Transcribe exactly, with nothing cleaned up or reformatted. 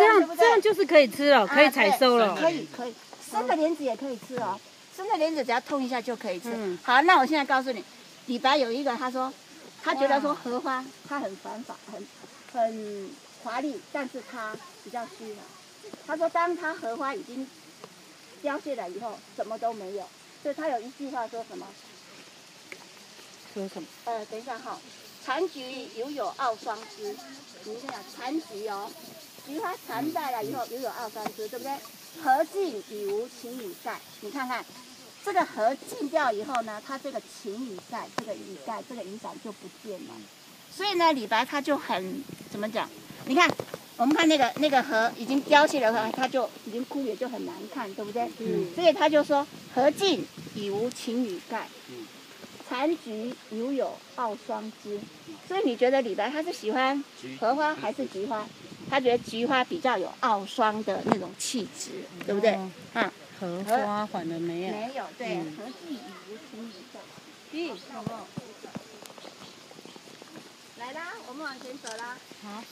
这样这样就是可以吃了，可以采收了。 可以可以，生的莲子也可以吃哦，生的莲子只要痛一下就可以吃。 嗯， 好，那我现在告诉你，李白有一个，他说，他觉得说荷花它很繁华，很很华丽，但是它比较虚华。他说，当他荷花已经凋谢了以后，什么都没有。所以他有一句话说什么？ 说什么？ 呃，等一下哈，残菊犹有傲霜枝。你看残菊哦，菊花残败了以后犹有傲霜枝，对不对？荷尽已无情羽盖。你看看，这个荷尽掉以后呢，它这个情羽盖，这个羽盖，这个羽伞就不见了。所以呢，李白他就很怎么讲？你看，我们看那个那个荷已经凋谢了，它就已经枯，也就很难看，对不对？嗯。所以他就说：荷尽已无情羽盖。嗯。残菊犹有傲霜枝，所以你觉得李白他是喜欢荷花还是菊花？他觉得菊花比较有傲霜的那种气质，对不对？ 哦、 啊， 荷花反而没有。 没有，对，嗯、荷尽已无情羽盖。咦，哦，来啦，我们往前走啦。 好。